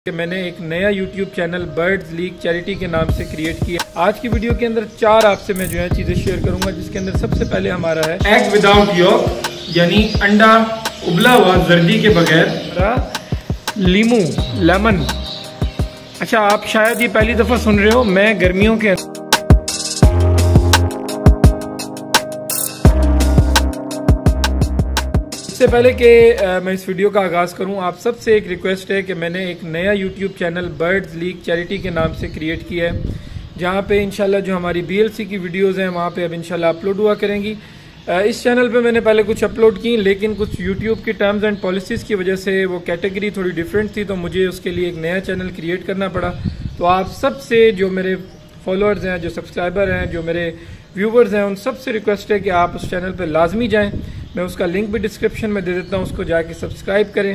कि मैंने एक नया YouTube channel Birds League Charity के नाम से क्रिएट किया। आज की वीडियो के अंदर 4 आपसे मैं जो है चीज़ें शेयर करूंगा, जिसके अंदर सबसे पहले हमारा है एग विदाउट यॉक, यानी अंडा उबला हुआ जर्दी के बगैर, लीमू लेमन। अच्छा, आप शायद ये पहली दफ़ा सुन रहे हो, मैं गर्मियों के इससे पहले कि मैं इस वीडियो का आगाज़ करूं, आप सबसे एक रिक्वेस्ट है कि मैंने एक नया YouTube channel Birds League Charity के नाम से क्रिएट किया है, जहां पे इंशाल्लाह जो हमारी BLC की वीडियोस हैं वहां पे अब इंशाल्लाह अपलोड हुआ करेंगी। इस चैनल पे मैंने पहले कुछ अपलोड की, लेकिन कुछ YouTube की टर्म्स एंड पॉलिसीज़ की वजह से वो कैटेगरी थोड़ी डिफरेंट थी, तो मुझे उसके लिए एक नया चैनल क्रिएट करना पड़ा। तो आप सबसे जो मेरे फॉलोअर्स हैं, जो सब्सक्राइबर हैं, जो मेरे व्यूवर्स हैं, उन सबसे रिक्वेस्ट है कि आप उस चैनल पर लाजमी जाएँ। मैं उसका लिंक भी डिस्क्रिप्शन में दे देता हूँ, उसको जाके सब्सक्राइब करें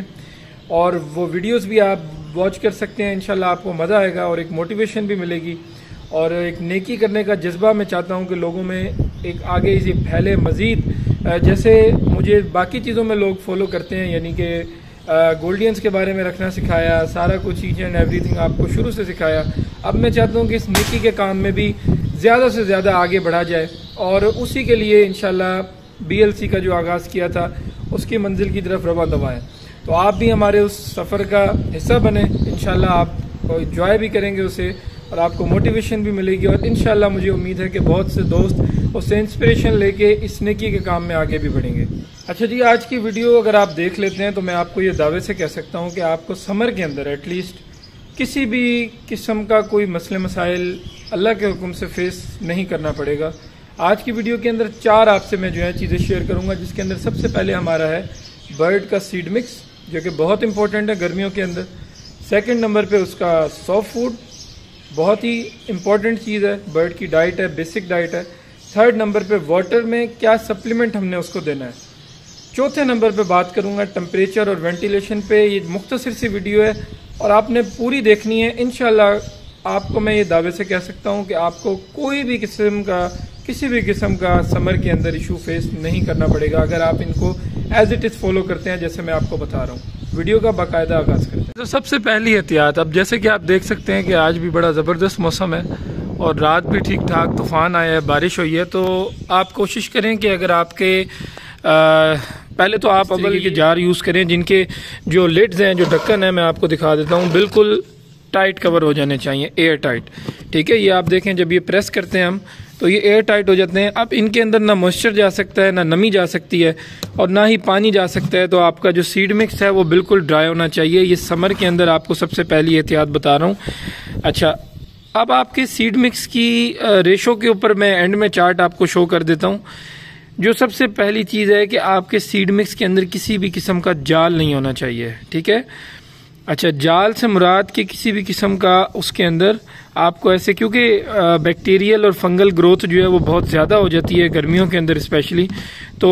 और वो वीडियोस भी आप वॉच कर सकते हैं। इंशाल्लाह आपको मज़ा आएगा और एक मोटिवेशन भी मिलेगी और एक नेकी करने का जज्बा मैं चाहता हूँ कि लोगों में एक आगे इसे फैले मज़ीद। जैसे मुझे बाकी चीज़ों में लोग फॉलो करते हैं, यानी कि गोल्डियंस के बारे में रखना सिखाया, सारा कुछ ईच एंड एवरीथिंग आपको शुरू से सिखाया। अब मैं चाहता हूँ कि इस नेकी के काम में भी ज़्यादा से ज़्यादा आगे बढ़ा जाए और उसी के लिए इंशाल्लाह BLC का जो आगाज़ किया था उसकी मंजिल की तरफ रवा दवाएं। तो आप भी हमारे उस सफ़र का हिस्सा बने, इंशाल्लाह आप एंजॉय भी करेंगे उसे और आपको मोटिवेशन भी मिलेगी और इंशाल्लाह मुझे उम्मीद है कि बहुत से दोस्त उससे इंस्पिरेशन लेके इस नेकी के काम में आगे भी बढ़ेंगे। अच्छा जी, आज की वीडियो अगर आप देख लेते हैं तो मैं आपको ये दावे से कह सकता हूँ कि आपको समर के अंदर एटलीस्ट किसी भी किस्म का कोई मसले मसाइल अल्लाह के हुक्म से फेस नहीं करना पड़ेगा। आज की वीडियो के अंदर 4 आपसे मैं जो है चीज़ें शेयर करूंगा, जिसके अंदर सबसे पहले हमारा है बर्ड का सीड मिक्स, जो कि बहुत इंपॉर्टेंट है गर्मियों के अंदर। सेकंड नंबर पे उसका सॉफ्ट फूड, बहुत ही इंपॉर्टेंट चीज़ है, बर्ड की डाइट है, बेसिक डाइट है। थर्ड नंबर पे वाटर में क्या सप्लीमेंट हमने उसको देना है। चौथे नंबर पे बात करूंगा टेम्परेचर और वेंटिलेशन पे। ये मुख्तसर सी वीडियो है और आपने पूरी देखनी है। इंशाल्लाह आपको मैं ये दावे से कह सकता हूँ कि आपको कोई भी किसी भी किस्म का समर के अंदर इशू फेस नहीं करना पड़ेगा अगर आप इनको एज इट इज़ फॉलो करते हैं, जैसे मैं आपको बता रहा हूँ। वीडियो का बाकायदा आगाज़ करते हैं। तो सबसे पहली एहतियात, अब जैसे कि आप देख सकते हैं कि आज भी बड़ा ज़बरदस्त मौसम है और रात भी ठीक ठाक तूफ़ान आया है, बारिश हुई है। तो आप कोशिश करें कि अगर आपके पहले तो आप अव्वल के जार यूज़ करें जिनके जो लिड्स हैं, जो ढक्कन है, मैं आपको दिखा देता हूँ, बिल्कुल टाइट कवर हो जाने चाहिए, एयर टाइट। ठीक है, ये आप देखें जब ये प्रेस करते हैं हम तो ये एयर टाइट हो जाते हैं। अब इनके अंदर ना मॉइस्चर जा सकता है, ना नमी जा सकती है और ना ही पानी जा सकता है। तो आपका जो सीड मिक्स है वो बिल्कुल ड्राई होना चाहिए। ये समर के अंदर आपको सबसे पहली एहतियात बता रहा हूँ। अच्छा, अब आपके सीड मिक्स की रेशो के ऊपर मैं एंड में चार्ट आपको शो कर देता हूँ। जो सबसे पहली चीज़ है कि आपके सीड मिक्स के अंदर किसी भी किस्म का जाल नहीं होना चाहिए। ठीक है, अच्छा, जाल से मुराद कि किसी भी किस्म का उसके अंदर आपको ऐसे, क्योंकि बैक्टीरियल और फंगल ग्रोथ जो है वो बहुत ज़्यादा हो जाती है गर्मियों के अंदर स्पेशली। तो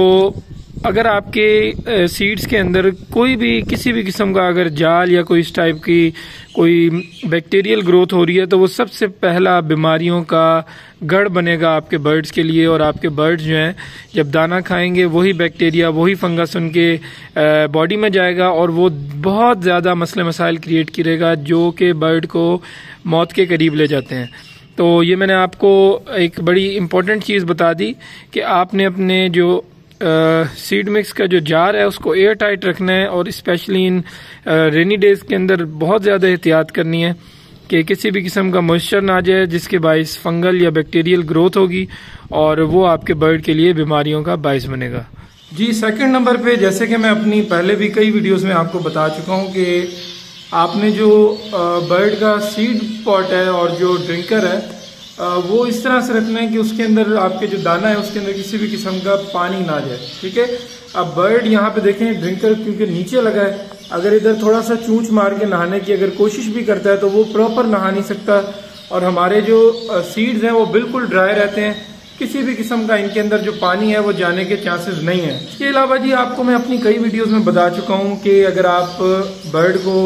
अगर आपके सीड्स के अंदर कोई भी किसी भी किस्म का अगर जाल या कोई इस टाइप की कोई बैक्टीरियल ग्रोथ हो रही है तो वो सबसे पहला बीमारियों का गढ़ बनेगा आपके बर्ड्स के लिए। और आपके बर्ड्स जो हैं जब दाना खाएंगे वही बैक्टीरिया, वही फंगस उनके बॉडी में जाएगा और वो बहुत ज़्यादा मसले मसाइल क्रिएट करेगा जो कि बर्ड को मौत के करीब ले जाते हैं। तो ये मैंने आपको एक बड़ी इम्पोर्टेंट चीज़ बता दी कि आपने अपने जो सीड मिक्स का जो जार है उसको एयर टाइट रखना है और स्पेशली इन रेनी डेज के अंदर बहुत ज़्यादा एहतियात करनी है कि किसी भी किस्म का मॉइस्चर ना जाए जिसके बाइस फंगल या बैक्टीरियल ग्रोथ होगी और वो आपके बर्ड के लिए बीमारियों का बाइस बनेगा। जी, सेकंड नंबर पे जैसे कि मैं अपनी पहले भी कई वीडियोस में आपको बता चुका हूँ कि आपने जो बर्ड का सीड पॉट है और जो ड्रिंकर है वो इस तरह से रखना है कि उसके अंदर आपके जो दाना है उसके अंदर किसी भी किस्म का पानी ना जाए। ठीक है, अब बर्ड यहाँ पे देखें ड्रिंकर क्योंकि नीचे लगा है, अगर इधर थोड़ा सा चूंच मार के नहाने की अगर कोशिश भी करता है तो वो प्रॉपर नहा नहीं सकता और हमारे जो सीड्स हैं वो बिल्कुल ड्राई रहते हैं। किसी भी किस्म का इनके अंदर जो पानी है वो जाने के चांसेस नहीं है। इसके अलावा जी आपको मैं अपनी कई वीडियोस में बता चुका हूँ कि अगर आप बर्ड को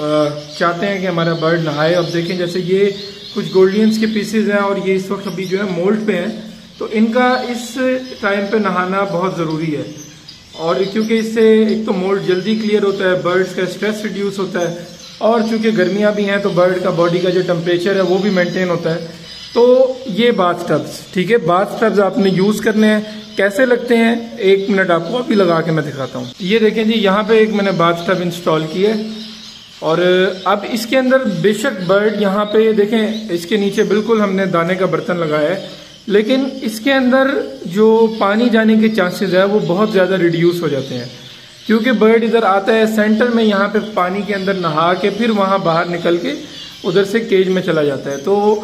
चाहते हैं कि हमारा बर्ड नहाए, अब देखें जैसे ये कुछ गोल्डियंस के पीसेज हैं और ये इस वक्त अभी जो है मोल्ड पे हैं, तो इनका इस टाइम पे नहाना बहुत ज़रूरी है और क्योंकि इससे एक तो मोल्ड जल्दी क्लियर होता है, बर्ड्स का स्ट्रेस रिड्यूस होता है और चूंकि गर्मियाँ भी हैं तो बर्ड का बॉडी का जो टेम्परेचर है वो भी मेंटेन होता है। तो ये बाथ टब्स, ठीक है, बाथ टब्स आपने यूज़ करने हैं। कैसे लगते हैं, 1 मिनट आपको अभी लगा के मैं दिखाता हूँ। ये देखें जी, यहाँ पे एक मैंने बाथ टब इंस्टॉल किया है और अब इसके अंदर बेशक बर्ड, यहाँ पे देखें इसके नीचे बिल्कुल हमने दाने का बर्तन लगाया है, लेकिन इसके अंदर जो पानी जाने के चांसेस है वो बहुत ज़्यादा रिड्यूस हो जाते हैं, क्योंकि बर्ड इधर आता है सेंटर में, यहाँ पे पानी के अंदर नहा के फिर वहाँ बाहर निकल के उधर से केज में चला जाता है। तो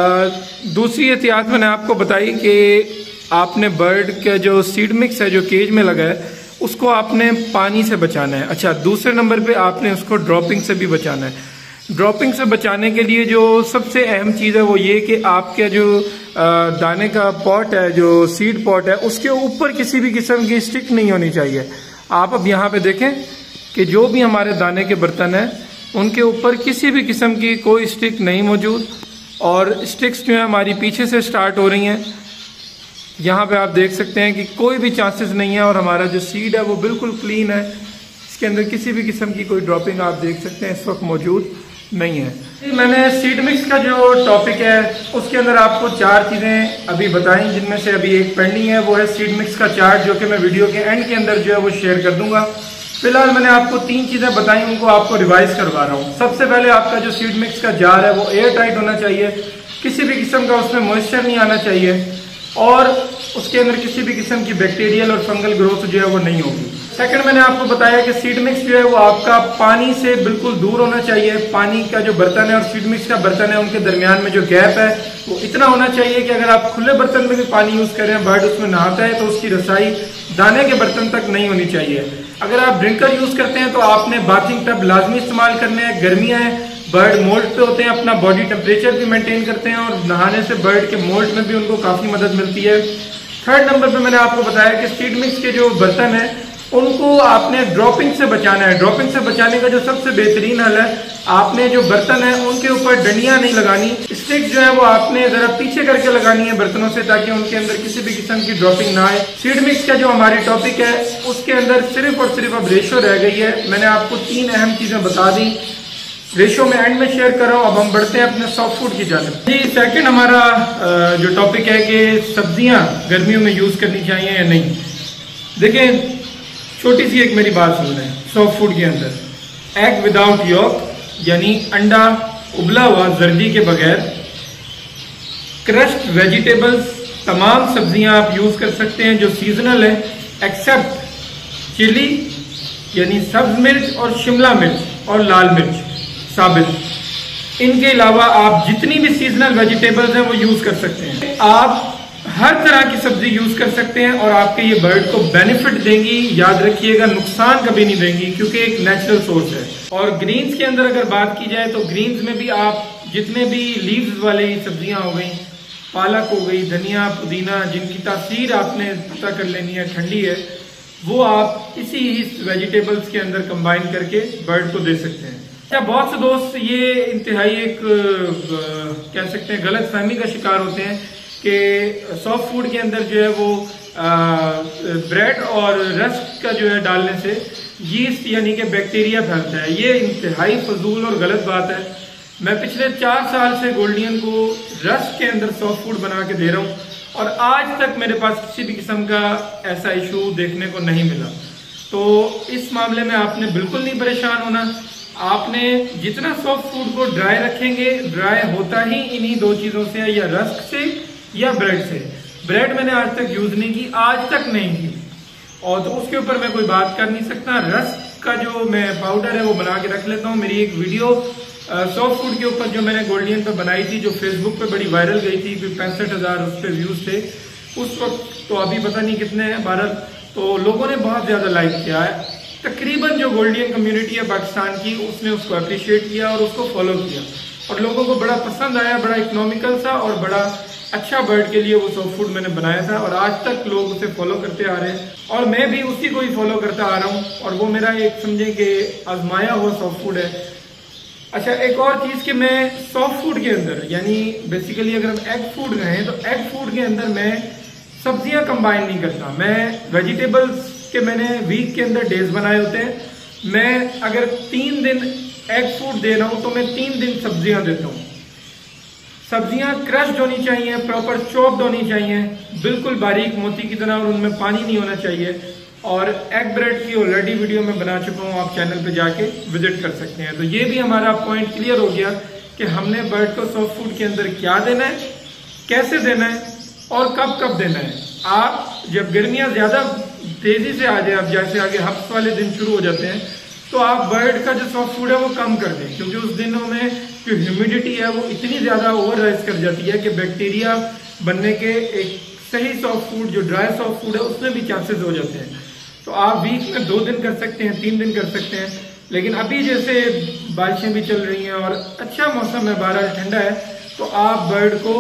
दूसरी एहतियात मैंने आपको बताई कि आपने बर्ड का जो सीड मिक्स है जो केज में लगा है उसको आपने पानी से बचाना है। अच्छा, दूसरे नंबर पे आपने उसको ड्रॉपिंग से भी बचाना है। ड्रॉपिंग से बचाने के लिए जो सबसे अहम चीज़ है वो ये कि आपके जो दाने का पॉट है, जो सीड पॉट है, उसके ऊपर किसी भी किस्म की स्टिक नहीं होनी चाहिए। आप अब यहाँ पे देखें कि जो भी हमारे दाने के बर्तन हैं उनके ऊपर किसी भी किस्म की कोई स्टिक नहीं मौजूद, और स्टिक्स जो है हमारी पीछे से स्टार्ट हो रही हैं। यहाँ पे आप देख सकते हैं कि कोई भी चांसेस नहीं है, और हमारा जो सीड है वो बिल्कुल क्लीन है, इसके अंदर किसी भी किस्म की कोई ड्रॉपिंग आप देख सकते हैं इस वक्त मौजूद नहीं है। मैंने सीड मिक्स का जो टॉपिक है उसके अंदर आपको 4 चीज़ें अभी बताई, जिनमें से अभी एक पेंडिंग है, वो है सीड मिक्स का चार्ट, जो कि मैं वीडियो के एंड के अंदर जो है वो शेयर कर दूंगा। फिलहाल मैंने आपको 3 चीज़ें बताई, उनको आपको रिवाइज करवा रहा हूँ। सबसे पहले आपका जो सीड मिक्स का जार है वो एयर टाइट होना चाहिए, किसी भी किस्म का उसमें मॉइस्चर नहीं आना चाहिए, और उसके अंदर किसी भी किस्म की बैक्टीरियल और फंगल ग्रोथ जो है वो नहीं होगी। सेकंड, मैंने आपको बताया कि सीड मिक्स जो है वो आपका पानी से बिल्कुल दूर होना चाहिए। पानी का जो बर्तन है और सीड मिक्स का बर्तन है उनके दरमियान में जो गैप है वो इतना होना चाहिए कि अगर आप खुले बर्तन में भी पानी यूज कर रहे हैं, बर्ड उसमें नहाता है, तो उसकी रसाई दाने के बर्तन तक नहीं होनी चाहिए। अगर आप ड्रिंकर यूज करते हैं तो आपने बाथिंग टब लाजमी इस्तेमाल करने हैं। गर्मियां हैं, बर्ड मोल्ट पे होते हैं, अपना बॉडी टेम्परेचर भी मेंटेन करते हैं, और नहाने से बर्ड के मोल्ट में भी उनको काफी मदद मिलती है। थर्ड नंबर पे मैंने आपको बताया कि सीड मिक्स के जो बर्तन है उनको आपने ड्रॉपिंग से बचाना है। ड्रॉपिंग से बचाने का जो सबसे बेहतरीन हल है, आपने जो बर्तन है उनके ऊपर डंडियां नहीं लगानी, स्टिक जो है वो आपने जरा पीछे करके लगानी है बर्तनों से, ताकि उनके अंदर किसी भी किस्म की ड्रॉपिंग ना आए। सीड मिक्स का जो हमारी टॉपिक है उसके अंदर सिर्फ और सिर्फ अब रेशो रह गई है। मैंने आपको 3 अहम चीजें बता दी, रेशो में एंड में शेयर कर रहा हूं। अब हम बढ़ते हैं अपने सॉफ्ट फूड की जानिब। जी, सेकंड हमारा जो टॉपिक है कि सब्जियां गर्मियों में यूज करनी चाहिए या नहीं। देखें, छोटी सी एक मेरी बात सुन लें। सॉफ्ट फूड के अंदर एग विदाउट यॉक, यानी अंडा उबला हुआ जर्दी के बगैर, क्रश्ड वेजिटेबल्स, तमाम सब्जियां आप यूज कर सकते हैं जो सीजनल है, एक्सेप्ट चिली यानी सब्ज मिर्च और शिमला मिर्च और लाल मिर्च साबित। इनके अलावा आप जितनी भी सीजनल वेजिटेबल्स हैं वो यूज कर सकते हैं। आप हर तरह की सब्जी यूज कर सकते हैं और आपके ये बर्ड को बेनिफिट देंगी, याद रखिएगा, नुकसान कभी नहीं देंगी, क्योंकि एक नेचुरल सोर्स है। और ग्रीन्स के अंदर अगर बात की जाए तो ग्रीन्स में भी आप जितने भी लीव्स वाली सब्जियां हो गई, पालक हो गई, धनिया, पुदीना, जिनकी तासीर आपने पता कर लेनी है ठंडी है, वो आप इसी वेजिटेबल्स के अंदर कंबाइन करके बर्ड को दे सकते हैं। अच्छा, बहुत से दोस्त ये इंतहाई एक कह सकते हैं गलत फहमी का शिकार होते हैं कि सॉफ्ट फूड के अंदर जो है वो ब्रेड और रस्क का जो है डालने से यीस्ट यानी कि बैक्टीरिया फैलता है। ये इंतहाई फजूल और गलत बात है। मैं पिछले 4 साल से गोल्डियन को रस्क के अंदर सॉफ्ट फूड बना के दे रहा हूँ, और आज तक मेरे पास किसी भी किस्म का ऐसा इशू देखने को नहीं मिला। तो इस मामले में आपने बिल्कुल नहीं परेशान होना। आपने जितना सॉफ्ट फूड को ड्राई रखेंगे, ड्राई होता ही इन्हीं 2 चीजों से है, या रस्क से या ब्रेड से। ब्रेड मैंने आज तक यूज नहीं की, आज तक नहीं की, और तो उसके ऊपर मैं कोई बात कर नहीं सकता। रस्क का जो मैं पाउडर है वो बना के रख लेता हूँ। मेरी एक वीडियो सॉफ्ट फूड के ऊपर जो मैंने गोल्डियन पे बनाई थी, जो फेसबुक पे बड़ी वायरल गई थी, 65,000 उस पर व्यूज थे उस वक्त, तो अभी पता नहीं कितने हैं, 12, तो लोगों ने बहुत ज्यादा लाइक किया है। तकरीबन जो गोल्डियन कम्युनिटी है पाकिस्तान की, उसने उसको अप्रिशिएट किया और उसको फॉलो किया, और लोगों को बड़ा पसंद आया। बड़ा इकोनॉमिकल सा और बड़ा अच्छा बर्ड के लिए वो सॉफ्ट फूड मैंने बनाया था, और आज तक लोग उसे फॉलो करते आ रहे हैं, और मैं भी उसी को ही फॉलो करता आ रहा हूँ, और वो मेरा एक समझे कि आजमाया हुआ सॉफ्ट फूड है। अच्छा, एक और चीज कि मैं सॉफ्ट फूड के अंदर, यानी बेसिकली अगर हम एग फूड रहें तो एग फूड के अंदर मैं सब्जियां कंबाइन नहीं करता। मैं वेजिटेबल्स के मैंने वीक के अंदर डेज बनाए होते हैं। मैं अगर 3 दिन एग फूड दे रहा हूं तो मैं 3 दिन सब्जियां देता हूं। सब्जियां क्रश्ड होनी चाहिए, प्रॉपर चॉप्ड होनी चाहिए, बिल्कुल बारीक मोती की तरह, और उनमें पानी नहीं होना चाहिए। और एग ब्रेड की ऑलरेडी वीडियो में बना चुका हूं, आप चैनल पे जाके विजिट कर सकते हैं। तो ये भी हमारा पॉइंट क्लियर हो गया कि हमने बर्ड को सॉफ्ट फूड के अंदर क्या देना है, कैसे देना है और कब कब देना है। आप जब गर्मियां ज्यादा तेजी से आ जाए, अब जैसे आगे हफ्स वाले दिन शुरू हो जाते हैं, तो आप बर्ड का जो सॉफ्ट फूड है वो कम कर दें, क्योंकि उस दिनों में जो ह्यूमिडिटी है वो इतनी ज्यादा ओवर राइज कर जाती है कि बैक्टीरिया बनने के एक सही सॉफ्ट फूड, जो ड्राई सॉफ्ट फूड है, उसमें भी चांसेस हो जाते हैं। तो आप वीक में 2 दिन कर सकते हैं, 3 दिन कर सकते हैं। लेकिन अभी जैसे बारिशें भी चल रही हैं और अच्छा मौसम है, बहरहाल ठंडा है, तो आप बर्ड को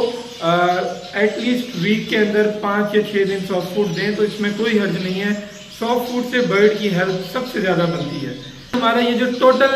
एटलीस्ट वीक के अंदर 5 या 6 दिन सॉफ्ट फूड दें, तो इसमें कोई हर्ज नहीं है। सॉफ्ट फूड से बर्ड की हेल्थ सबसे ज्यादा बनती है। हमारा ये जो टोटल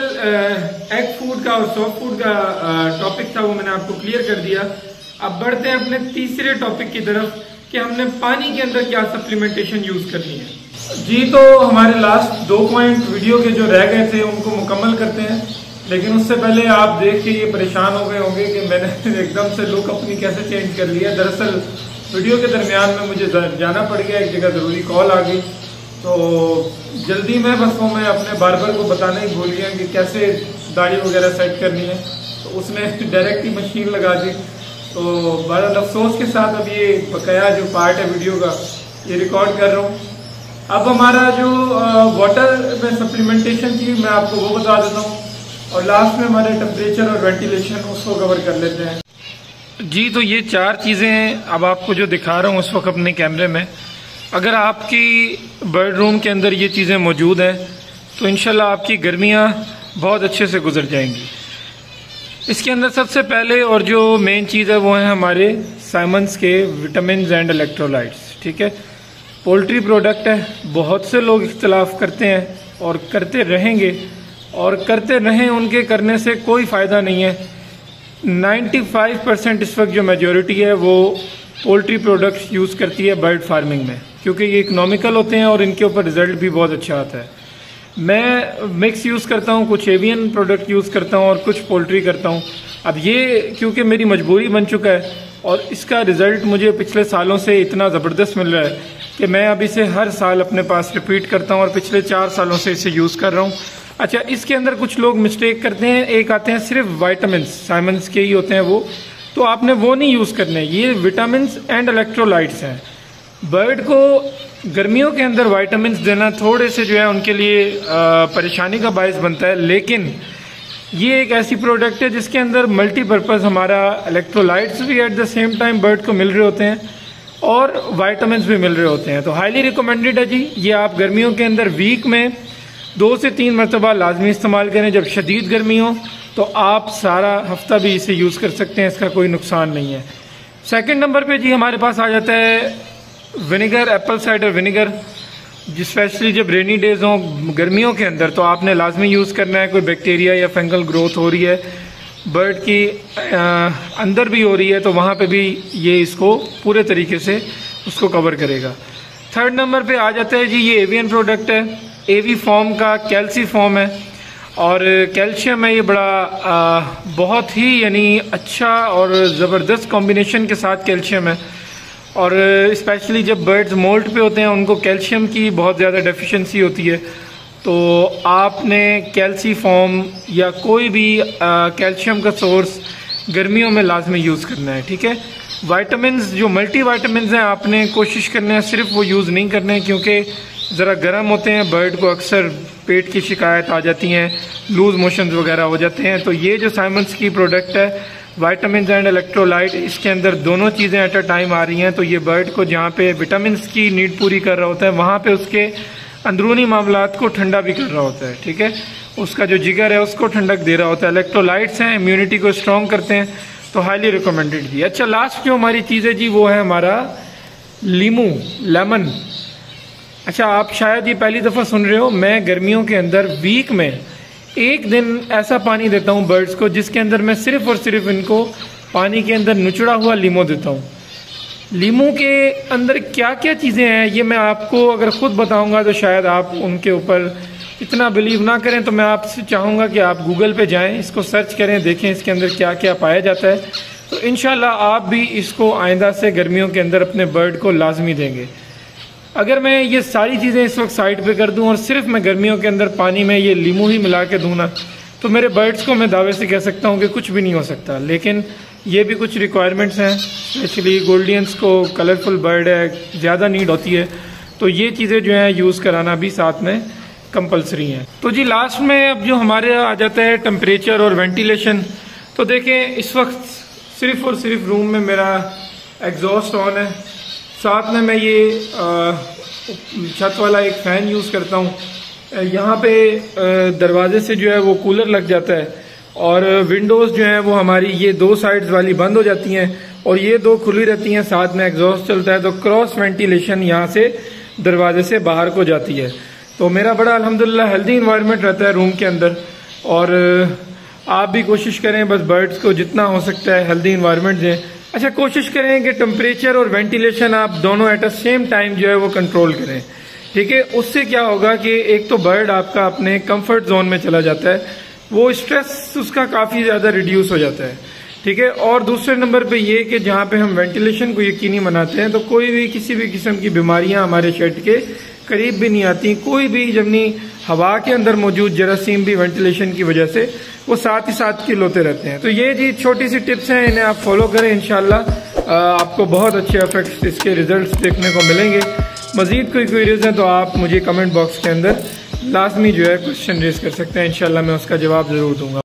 एग फूड का और सॉफ्ट फूड का टॉपिक था वो मैंने आपको क्लियर कर दिया। अब बढ़ते हैं अपने तीसरे टॉपिक की तरफ कि हमने पानी के अंदर क्या सप्लीमेंटेशन यूज करनी है। जी, तो हमारे लास्ट 2 पॉइंट वीडियो के जो रह गए थे उनको मुकम्मल करते हैं। लेकिन उससे पहले आप देख के ये परेशान हो गए होंगे कि मैंने एकदम से लुक अपनी कैसे चेंज कर लिया। दरअसल वीडियो के दरमियान में मुझे जाना पड़ गया, एक जगह ज़रूरी कॉल आ गई, तो जल्दी में बस वो मैं अपने बार्बर को बताना ही भूल गया कि कैसे दाढ़ी वगैरह सेट करनी है, तो उसने डायरेक्ट ही मशीन लगा दी। तो बड़ा अफसोस के साथ अब ये बकाया जो पार्ट है वीडियो का ये रिकॉर्ड कर रहा हूँ। अब हमारा जो वाटर में सप्लीमेंटेशन थी मैं आपको वो बता देता हूँ, और लास्ट में हमारे टेम्परेचर और वेंटिलेशन उसको कवर कर लेते हैं। जी, तो ये 4 चीज़ें अब आपको जो दिखा रहा हूँ उस वक्त अपने कैमरे में, अगर आपकी बर्ड रूम के अंदर ये चीज़ें मौजूद हैं तो इंशाल्लाह आपकी गर्मियाँ बहुत अच्छे से गुजर जाएंगी। इसके अंदर सबसे पहले और जो मेन चीज़ है वो है हमारे साइमंस के विटामिन एंड इलेक्ट्रोलाइट्स। ठीक है, पोल्ट्री प्रोडक्ट है, बहुत से लोग इख्तलाफ करते हैं और करते रहेंगे और करते रहें, उनके करने से कोई फ़ायदा नहीं है। 95% इस वक्त जो मेजॉरिटी है वो पोल्ट्री प्रोडक्ट्स यूज़ करती है बर्ड फार्मिंग में, क्योंकि ये इकोनॉमिकल होते हैं और इनके ऊपर रिजल्ट भी बहुत अच्छा आता है। मैं मिक्स यूज़ करता हूँ, कुछ एवियन प्रोडक्ट यूज़ करता हूँ और कुछ पोल्ट्री करता हूँ। अब ये क्योंकि मेरी मजबूरी बन चुका है और इसका रिजल्ट मुझे पिछले सालों से इतना ज़बरदस्त मिल रहा है कि मैं अब इसे हर साल अपने पास रिपीट करता हूँ और पिछले 4 सालों से इसे यूज़ कर रहा हूँ। अच्छा, इसके अंदर कुछ लोग मिस्टेक करते हैं, एक आते हैं सिर्फ वाइटामिन, साइमंस के ही होते हैं वो, तो आपने वो नहीं यूज़ करने। ये विटामिन एंड इलेक्ट्रोलाइट्स हैं। बर्ड को गर्मियों के अंदर वाइटामिन देना थोड़े से जो है उनके लिए परेशानी का बायस बनता है, लेकिन ये एक ऐसी प्रोडक्ट है जिसके अंदर मल्टीपर्पज़ हमारा इलेक्ट्रोलाइट्स भी at the same time bird को मिल रहे होते हैं और वाइटामिन भी मिल रहे होते हैं। तो हाईली रिकमेंडेड है जी। ये आप गर्मियों के अंदर वीक में 2 से 3 मरतबा लाजमी इस्तेमाल करें। जब शदीद गर्मी हो तो आप सारा हफ्ता भी इसे यूज़ कर सकते हैं, इसका कोई नुकसान नहीं है। सेकंड नंबर पे जी हमारे पास आ जाता है vinegar, apple cider vinegar, specially जब रेनी डेज हों गर्मियों के अंदर तो आपने लाजमी यूज़ करना है। कोई बैक्टीरिया या फंगल ग्रोथ हो रही है बर्ड की अंदर भी हो रही है तो वहाँ पे भी ये इसको पूरे तरीके से उसको कवर करेगा। थर्ड नंबर पे आ जाता है जी, ये एवियन प्रोडक्ट है, एवी फॉर्म का कैल्सी फॉर्म है और कैल्शियम है। ये बड़ा बहुत ही यानी अच्छा और ज़बरदस्त कॉम्बिनेशन के साथ कैल्शियम है, और स्पेशली जब बर्ड्स मोल्ट पे होते हैं उनको कैल्शियम की बहुत ज़्यादा डेफिशिएंसी होती है, तो आपने कैल्सी फॉर्म या कोई भी कैल्शियम का सोर्स गर्मियों में लाजमी यूज़ करना है। ठीक है, वाइटामिन्स जो मल्टी वाइटामिन्स हैं आपने कोशिश करना है सिर्फ वो यूज़ नहीं करने, क्योंकि ज़रा गर्म होते हैं, बर्ड को अक्सर पेट की शिकायत आ जाती हैं, लूज मोशंस वगैरह हो जाते हैं। तो ये जो साइमंस की प्रोडक्ट है वाइटामिन एंड इलेक्ट्रोलाइट, इसके अंदर दोनों चीज़ें एट अ टाइम आ रही हैं। तो ये बर्ड को जहाँ पे विटामिन की नीड पूरी कर रहा होता है वहाँ पे उसके अंदरूनी मामलात को ठंडा भी कर रहा होता है। ठीक है, उसका जो जिगर है उसको ठंडक दे रहा होता है। इलेक्ट्रोलाइट्स हैं, इम्यूनिटी को स्ट्रॉन्ग करते हैं, तो हाईली रिकमेंडेड जी। अच्छा, लास्ट जो हमारी चीज़ है जी वो है हमारा लीमू, लेमन। अच्छा, आप शायद ये पहली दफ़ा सुन रहे हो, मैं गर्मियों के अंदर वीक में 1 दिन ऐसा पानी देता हूँ बर्ड्स को जिसके अंदर मैं सिर्फ और सिर्फ इनको पानी के अंदर निचड़ा हुआ लीमू देता हूँ। लीमू के अंदर क्या क्या चीज़ें हैं ये मैं आपको अगर ख़ुद बताऊँगा तो शायद आप उनके ऊपर इतना बिलीव ना करें तो मैं आपसे चाहूँगा कि आप गूगल पे जाएं, इसको सर्च करें, देखें इसके अंदर क्या क्या पाया जाता है। तो इंशाल्लाह आप भी इसको आइंदा से गर्मियों के अंदर अपने बर्ड को लाजमी देंगे। अगर मैं ये सारी चीज़ें इस वक्त साइड पे कर दूं और सिर्फ मैं गर्मियों के अंदर पानी में ये लीमू ही मिला के दूँ ना, तो मेरे बर्ड्स को मैं दावे से कह सकता हूँ कि कुछ भी नहीं हो सकता। लेकिन ये भी कुछ रिक्वायरमेंट्स हैं, स्पेशली गोल्डियंस को कलरफुल बर्ड है, ज़्यादा नीड होती है, तो ये चीज़ें जो हैं यूज़ कराना भी साथ में कंपलसरी हैं। तो जी लास्ट में अब जो हमारे आ जाता है टेम्परेचर और वेंटिलेशन। तो देखें इस वक्त सिर्फ और सिर्फ रूम में मेरा एग्जॉस्ट ऑन है, साथ में मैं ये छत वाला एक फ़ैन यूज़ करता हूँ। यहाँ पे दरवाजे से जो है वो कूलर लग जाता है और विंडोज़ जो हैं वो हमारी ये 2 साइड्स वाली बंद हो जाती हैं और ये 2 खुली रहती हैं, साथ में एग्जॉस्ट चलता है, तो क्रॉस वेंटिलेशन यहाँ से दरवाजे से बाहर को जाती है। तो मेरा बड़ा अल्हम्दुलिल्लाह हेल्दी इन्वायरमेंट रहता है रूम के अंदर। और आप भी कोशिश करें बस बर्ड्स को जितना हो सकता है हेल्दी इन्वायरमेंट दें। अच्छा, कोशिश करें कि टेम्परेचर और वेंटिलेशन आप दोनों एट अ सेम टाइम जो है वो कंट्रोल करें, ठीक है। उससे क्या होगा कि एक तो बर्ड आपका अपने कंफर्ट जोन में चला जाता है, वो स्ट्रेस उसका काफ़ी ज़्यादा रिड्यूस हो जाता है, ठीक है। और दूसरे नंबर पे ये कि जहाँ पे हम वेंटिलेशन को यकीनी बनाते हैं तो कोई भी किसी भी किस्म की बीमारियां हमारे शेड के करीब भी नहीं आती। कोई भी जमनी हवा के अंदर मौजूद जरासीम भी वेंटिलेशन की वजह से वो साथ ही साथ किल होते रहते हैं। तो ये जी छोटी सी टिप्स हैं, इन्हें आप फॉलो करें, इंशाल्लाह आपको बहुत अच्छे इफेक्ट्स, इसके रिजल्ट्स देखने को मिलेंगे। मजीद कोई क्वेरीज हैं तो आप मुझे कमेंट बॉक्स के अंदर लाजमी जो है क्वेश्चन रेज कर सकते हैं, इंशाल्लाह मैं उसका जवाब ज़रूर दूंगा।